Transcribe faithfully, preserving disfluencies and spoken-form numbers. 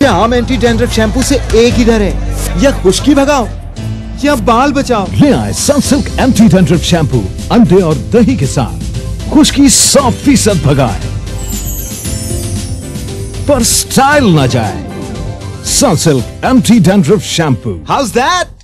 क्या आम anti dandruff shampoo से एक इधर है, या खुश्की भगाओ या बाल बचाओ। ले आए सनसिल्क एंटी डैंड्रफ शैम्पू अंडे और दही के साथ। खुश्की सौ फीसद भगाए पर स्टाइल ना जाए। Sunsilk anti dandruff shampoo. How's that?